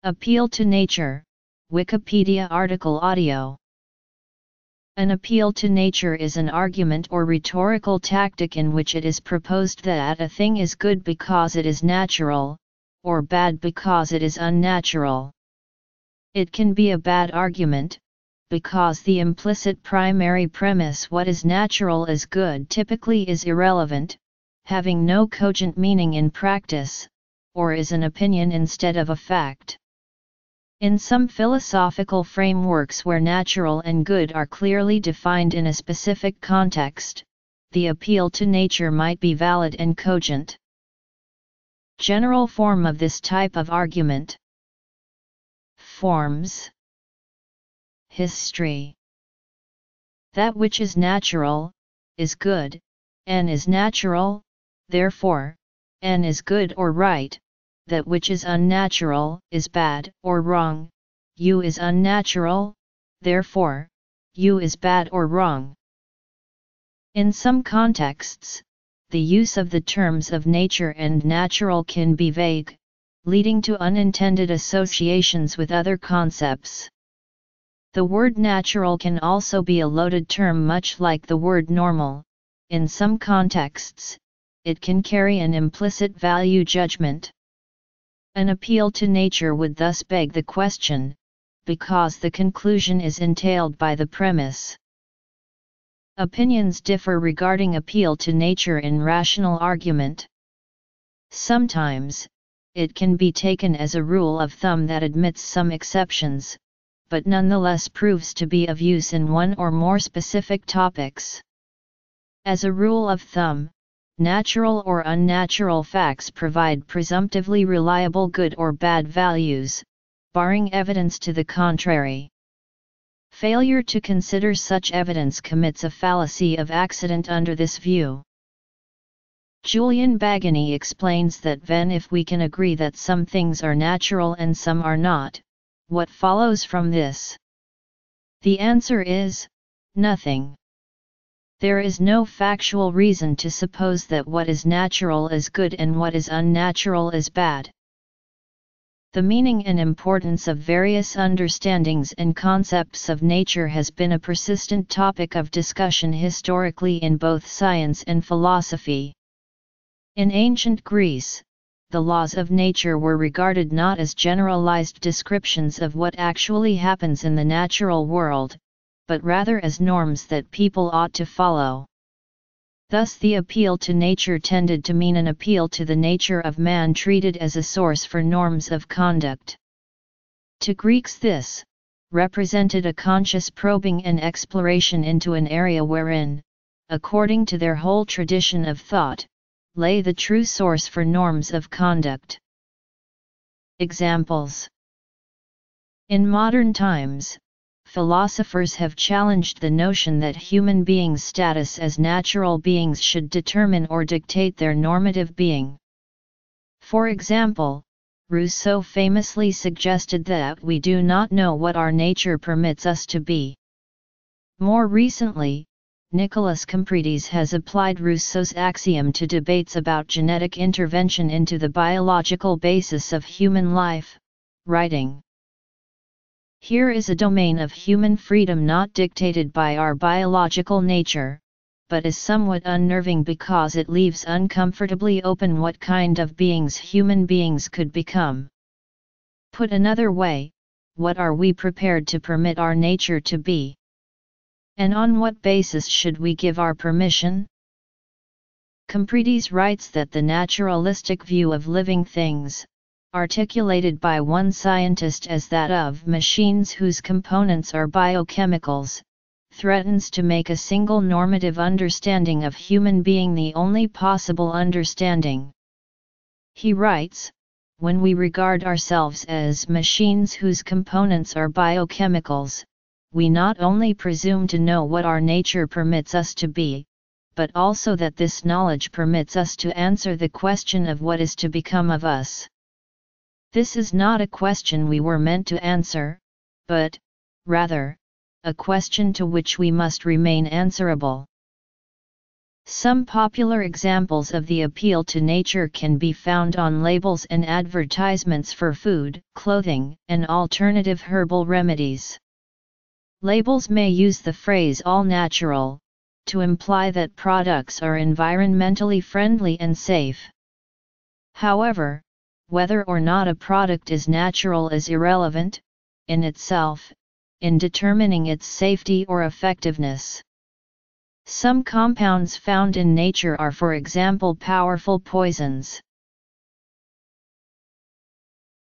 Appeal to nature, Wikipedia article audio. An appeal to nature is an argument or rhetorical tactic in which it is proposed that a thing is good because it is natural, or bad because it is unnatural. It can be a bad argument, because the implicit primary premise what is natural as good typically is irrelevant, having no cogent meaning in practice, or is an opinion instead of a fact. In some philosophical frameworks where natural and good are clearly defined in a specific context, the appeal to nature might be valid and cogent. General form of this type of argument. Forms. History. That which is natural, is good, and is natural, therefore, and is good or right. That which is unnatural, is bad, or wrong, you is unnatural, therefore, you is bad or wrong. In some contexts, the use of the terms of nature and natural can be vague, leading to unintended associations with other concepts. The word natural can also be a loaded term much like the word normal. In some contexts, it can carry an implicit value judgment. An appeal to nature would thus beg the question, because the conclusion is entailed by the premise. Opinions differ regarding appeal to nature in rational argument. Sometimes, it can be taken as a rule of thumb that admits some exceptions, but nonetheless proves to be of use in one or more specific topics. As a rule of thumb, natural or unnatural facts provide presumptively reliable good or bad values, barring evidence to the contrary. Failure to consider such evidence commits a fallacy of accident under this view. Julian Baggini explains that if we can agree that some things are natural and some are not, what follows from this? The answer is, nothing. There is no factual reason to suppose that what is natural is good and what is unnatural is bad. The meaning and importance of various understandings and concepts of nature has been a persistent topic of discussion historically in both science and philosophy. In ancient Greece, the laws of nature were regarded not as generalized descriptions of what actually happens in the natural world, but rather as norms that people ought to follow. Thus the appeal to nature tended to mean an appeal to the nature of man treated as a source for norms of conduct. To Greeks this represented a conscious probing and exploration into an area wherein, according to their whole tradition of thought, lay the true source for norms of conduct. Examples. In modern times, philosophers have challenged the notion that human beings' status as natural beings should determine or dictate their normative being. For example, Rousseau famously suggested that we do not know what our nature permits us to be. More recently, Nicolas Comprides has applied Rousseau's axiom to debates about genetic intervention into the biological basis of human life, writing, "Here is a domain of human freedom not dictated by our biological nature, but is somewhat unnerving because it leaves uncomfortably open what kind of beings human beings could become. Put another way, what are we prepared to permit our nature to be? And on what basis should we give our permission?" Comprides writes that the naturalistic view of living things, articulated by one scientist as that of machines whose components are biochemicals, threatens to make a single normative understanding of human being the only possible understanding. He writes, "When we regard ourselves as machines whose components are biochemicals, we not only presume to know what our nature permits us to be, but also that this knowledge permits us to answer the question of what is to become of us. This is not a question we were meant to answer, but, rather, a question to which we must remain answerable." Some popular examples of the appeal to nature can be found on labels and advertisements for food, clothing, and alternative herbal remedies. Labels may use the phrase all natural to imply that products are environmentally friendly and safe. However, whether or not a product is natural is irrelevant, in itself, in determining its safety or effectiveness. Some compounds found in nature are, for example, powerful poisons.